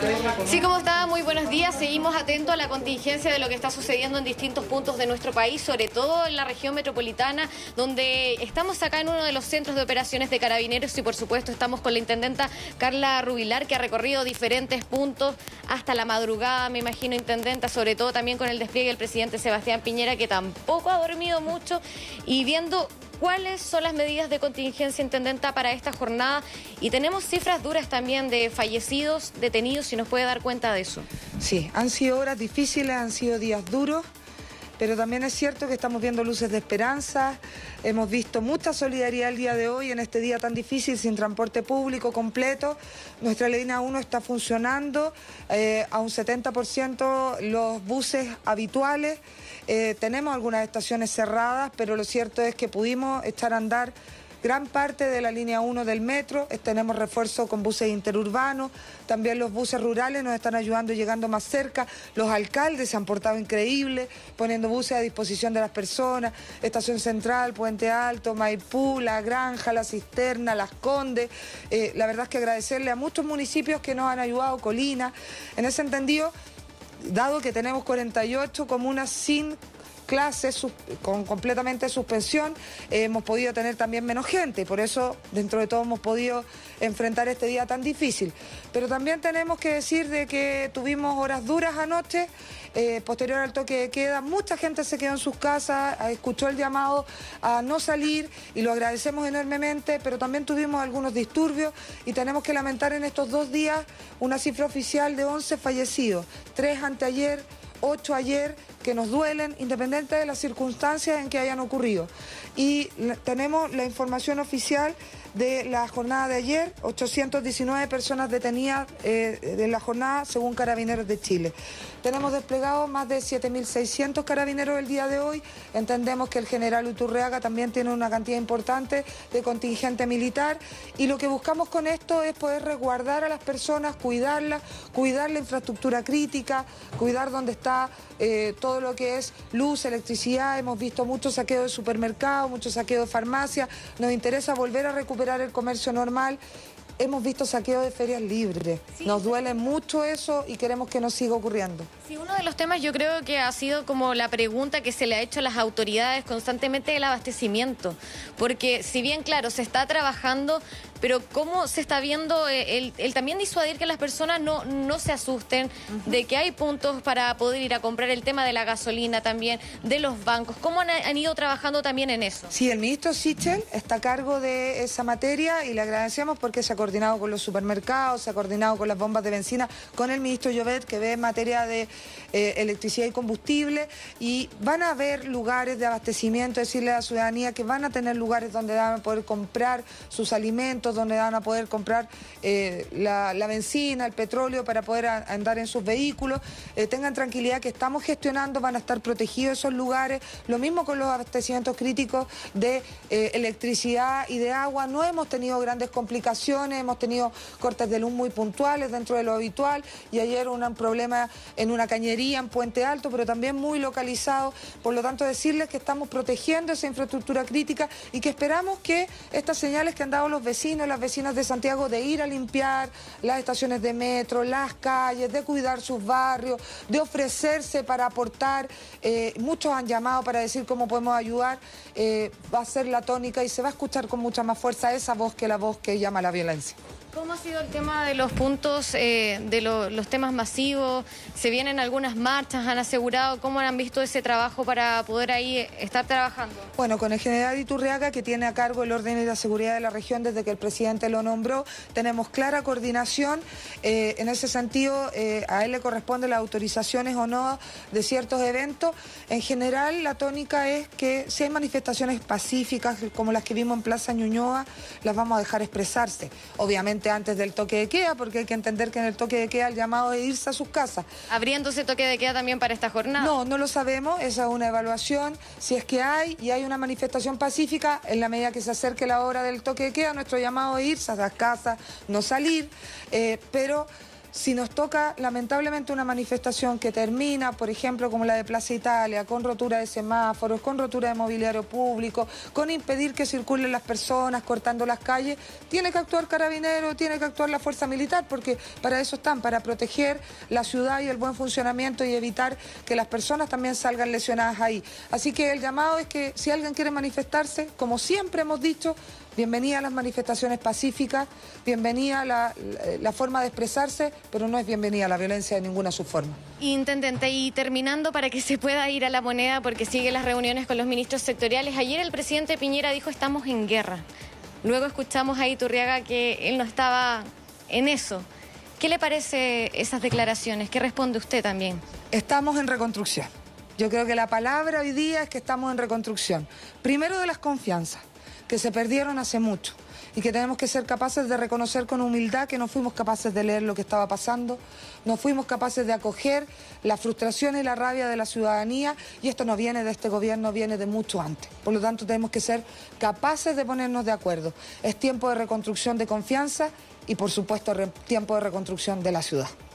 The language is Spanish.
Sí, ¿cómo está? Muy buenos días. Seguimos atentos a la contingencia de lo que está sucediendo en distintos puntos de nuestro país, sobre todo en la región metropolitana, donde estamos acá en uno de los centros de operaciones de Carabineros y por supuesto estamos con la intendenta Carla Rubilar, que ha recorrido diferentes puntos hasta la madrugada, me imagino, intendenta, sobre todo también con el despliegue del presidente Sebastián Piñera, que tampoco ha dormido mucho, y viendo cuáles son las medidas de contingencia, intendenta, para esta jornada. Y tenemos cifras duras también de fallecidos, detenidos, si nos puede dar cuenta de eso. Sí, han sido horas difíciles, han sido días duros, pero también es cierto que estamos viendo luces de esperanza. Hemos visto mucha solidaridad el día de hoy, en este día tan difícil, sin transporte público completo. Nuestra línea 1 está funcionando a un 70% los buses habituales. Tenemos algunas estaciones cerradas, pero lo cierto es que pudimos echar a andar gran parte de la línea 1 del metro. Tenemos refuerzo con buses interurbanos, también los buses rurales nos están ayudando, llegando más cerca. Los alcaldes se han portado increíble, poniendo buses a disposición de las personas. Estación Central, Puente Alto, Maipú, La Granja, La Cisterna, Las Condes. La verdad es que agradecerle a muchos municipios que nos han ayudado, Colina. En ese entendido, dado que tenemos 48 comunas sin clases, con completamente suspensión, hemos podido tener también menos gente, por eso dentro de todo hemos podido enfrentar este día tan difícil. Pero también tenemos que decir de que tuvimos horas duras anoche, posterior al toque de queda, mucha gente se quedó en sus casas, escuchó el llamado a no salir y lo agradecemos enormemente, pero también tuvimos algunos disturbios y tenemos que lamentar en estos 2 días una cifra oficial de 11 fallecidos, 3 anteayer, 8 ayer, que nos duelen, independiente de las circunstancias en que hayan ocurrido. Y tenemos la información oficial de la jornada de ayer, 819 personas detenidas de la jornada según Carabineros de Chile. Tenemos desplegados más de 7.600 carabineros el día de hoy. Entendemos que el general Iturriaga también tiene una cantidad importante de contingente militar y lo que buscamos con esto es poder resguardar a las personas, cuidarlas, cuidar la infraestructura crítica, cuidar donde está todo lo que es luz, electricidad. Hemos visto mucho saqueo de supermercados, mucho saqueo de farmacias. Nos interesa volver a recuperar el comercio normal. Hemos visto saqueo de ferias libres. Sí. Nos duele mucho eso y queremos que no siga ocurriendo. Sí, uno de los temas yo creo que ha sido como la pregunta que se le ha hecho a las autoridades constantemente, el abastecimiento. Porque si bien, claro, se está trabajando, pero cómo se está viendo el también disuadir que las personas no se asusten, de que hay puntos para poder ir a comprar, el tema de la gasolina también, de los bancos. ¿Cómo han ido trabajando también en eso? Sí, el ministro Sichel está a cargo de esa materia y le agradecemos porque se ha coordinado con los supermercados, se ha coordinado con las bombas de benzina, con el ministro Llobet, que ve en materia de electricidad y combustible, y van a haber lugares de abastecimiento, decirle a la ciudadanía que van a tener lugares donde van a poder comprar sus alimentos, donde van a poder comprar la benzina, el petróleo para poder andar en sus vehículos. Tengan tranquilidad que estamos gestionando, van a estar protegidos esos lugares. Lo mismo con los abastecimientos críticos de electricidad y de agua. No hemos tenido grandes complicaciones, hemos tenido cortes de luz muy puntuales dentro de lo habitual y ayer un problema en una cañería en Puente Alto, pero también muy localizado. Por lo tanto, decirles que estamos protegiendo esa infraestructura crítica y que esperamos que estas señales que han dado los vecinos, las vecinas de Santiago, de ir a limpiar las estaciones de metro, las calles, de cuidar sus barrios, de ofrecerse para aportar. Muchos han llamado para decir cómo podemos ayudar. Va a ser la tónica y se va a escuchar con mucha más fuerza esa voz que la voz que llama a la violencia. ¿Cómo ha sido el tema de los puntos, de los temas masivos? ¿Se vienen algunas marchas? ¿Han asegurado? ¿Cómo han visto ese trabajo para poder ahí estar trabajando? Bueno, con el general Iturriaga, que tiene a cargo el orden y la seguridad de la región desde que el presidente lo nombró, tenemos clara coordinación. En ese sentido, a él le corresponden las autorizaciones o no de ciertos eventos. En general, la tónica es que si hay manifestaciones pacíficas, como las que vimos en Plaza Ñuñoa, las vamos a dejar expresarse. Obviamente antes del toque de queda, porque hay que entender que en el toque de queda el llamado es irse a sus casas. ¿Abriéndose toque de queda también para esta jornada? No, no lo sabemos, esa es una evaluación. Si es que hay una manifestación pacífica, en la medida que se acerque la hora del toque de queda, nuestro llamado es irse a las casas, no salir, pero Si nos toca lamentablemente una manifestación que termina, por ejemplo, como la de Plaza Italia, con rotura de semáforos, con rotura de mobiliario público, con impedir que circulen las personas, cortando las calles, tiene que actuar Carabineros, tiene que actuar la Fuerza Militar, porque para eso están, para proteger la ciudad y el buen funcionamiento y evitar que las personas también salgan lesionadas ahí. Así que el llamado es que si alguien quiere manifestarse, como siempre hemos dicho, bienvenida a las manifestaciones pacíficas, bienvenida a la forma de expresarse, pero no es bienvenida a la violencia de ninguna subforma. Intendente, y terminando para que se pueda ir a La Moneda porque siguen las reuniones con los ministros sectoriales. Ayer el presidente Piñera dijo estamos en guerra. Luego escuchamos a Iturriaga que él no estaba en eso. ¿Qué le parece esas declaraciones? ¿Qué responde usted también? Estamos en reconstrucción. Yo creo que la palabra hoy día es que estamos en reconstrucción. Primero de las confianzas, que se perdieron hace mucho y que tenemos que ser capaces de reconocer con humildad que no fuimos capaces de leer lo que estaba pasando, no fuimos capaces de acoger la frustración y la rabia de la ciudadanía, y esto no viene de este gobierno, viene de mucho antes. Por lo tanto, tenemos que ser capaces de ponernos de acuerdo. Es tiempo de reconstrucción de confianza y, por supuesto, tiempo de reconstrucción de la ciudad.